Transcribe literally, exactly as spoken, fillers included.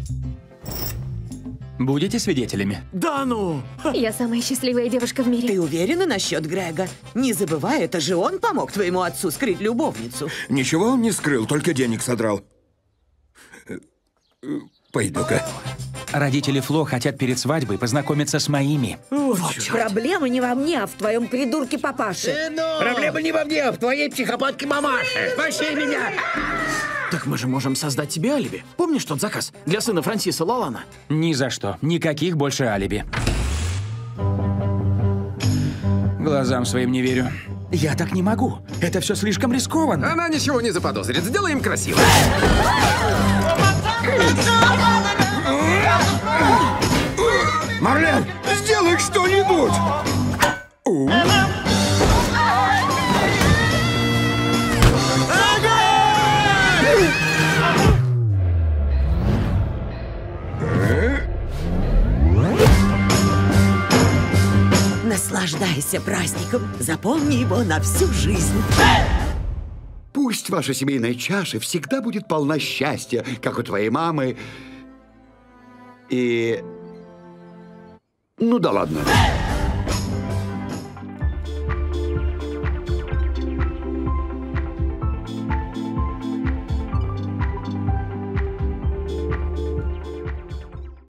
Будете свидетелями? Да ну! Я самая счастливая девушка в мире. Ты уверена насчет Грега? Не забывай, это же он помог твоему отцу скрыть любовницу. Ничего он не скрыл, только денег содрал. Пойду-ка. Родители Фло хотят перед свадьбой познакомиться с моими. Вот Проблема не во мне, а в твоем придурке папаше. Проблема не во мне, а в твоей психопатке мамаше. Спаси меня! Так мы же можем создать тебе алиби. Помнишь тот заказ для сына Франсиса Лалана? Ни за что. Никаких больше алиби. Глазам своим не верю. Я так не могу. Это все слишком рискованно. Она ничего не заподозрит. Сделаем красиво. Марлен, сделай что-нибудь! Наслаждайся праздником. Запомни его на всю жизнь. Пусть ваша семейная чаша всегда будет полна счастья, как у твоей мамы. И... Ну да ладно.